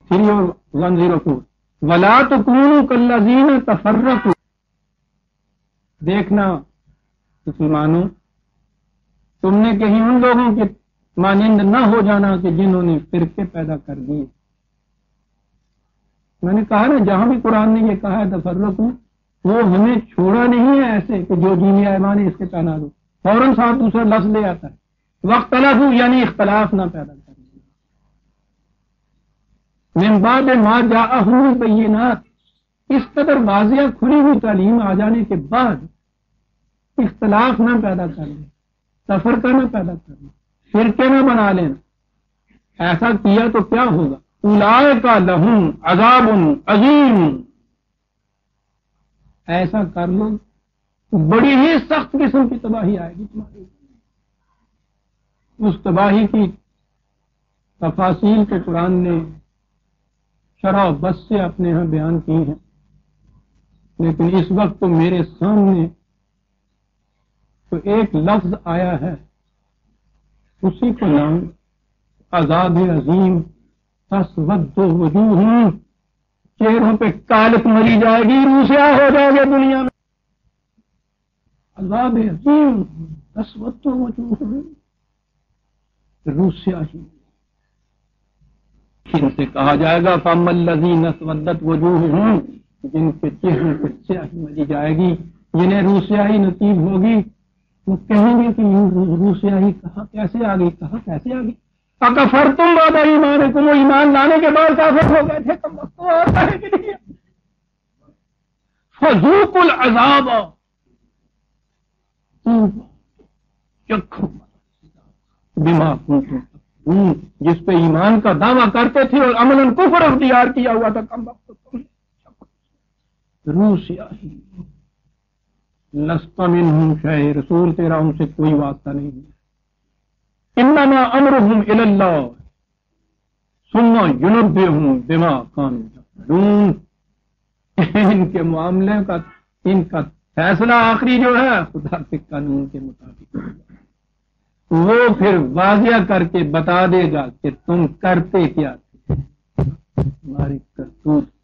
3 اور 104 ولا تکونوا کالذین تفرقوا. دیکھنا مسلمانوں، تم نے کہیں ان لوگوں کے مانند نہ ہو جانا کہ جنہوں نے فرقے پیدا کر دیے. میں نے کہا نا جہاں بھی قرآن نے یہ کہا ہے تفرقوا، وہ ہمیں چھوڑا نہیں ہے ایسے کہ جو دین ایمان اس کے پہنا دو، فوراً ساتھ دوسرا لفظ لے آتا ہے. واختلفوا یعنی اختلاف نہ پیدا کرنا. من بعد ما جاءهم البینات، اس قدر واضح کھلی ہوئی تعلیم آ جانے کے بعد اختلاف نہ پیدا کرنا، تفرقہ نہ پیدا کرنا، فرقے نہ بنا لینا. ایسا کیا تو کیا ہوگا؟ اولئک لہم عذاب عظیم. ایسا کر لو بڑی ہی سخت قسم کی تباہی آئے گی تمہاری. اس تباہی کی تفاصیل کے قرآن نے شرح و بس سے اپنے ہاں بیان کی ہیں، لیکن اس وقت تو میرے سامنے تو ایک لفظ آیا ہے، اسی کو نام عذاب عظیم. تسود وجوہ، چہروں پہ کالک مری جائے گی، روح سیاہ ہو جائے گا دنیا میں. عذاب عظیم تسود وجوہ، روح سیاہی. ان سے کہا جائے گا فَأَمَّا الَّذِينَ اسْوَدَّتْ وُجُوهُهُمْ، جن کے چہروں پہ سیاہی ملی جائے گی، جنہیں روح سیاہی نصیب ہوگی، وہ کہیں گے کہ روح سیاہی کہاں کیسے آ گئی، کہاں کیسے آ گئی. اکفرتم بعد ایمانکم، وہ ایمان لانے کے بعد کافر ہو گئے تھے، تم وقت تو آتا ہے کہ نہیں. فذوقوا العذاب، چکھو بما کنتم تکفرون، جس پہ ایمان کا دعویٰ کرتے تھے اور عملاً کفر اختیار کیا ہوا تھا. کم وقت تم روح سیاہی. لست منہم شیء، رسول تیرا ان سے کوئی واسطہ نہیں ہے. انما امرهم الی اللہ ثم ینبئہم بما کانوا یعملون. ان کے معاملے کا، ان کا فیصلہ آخری جو ہے خدا کے قانون کے مطابق، وہ پھر واضح کر کے بتا دے گا کہ تم کرتے کیا تھے. ہماری کرتوت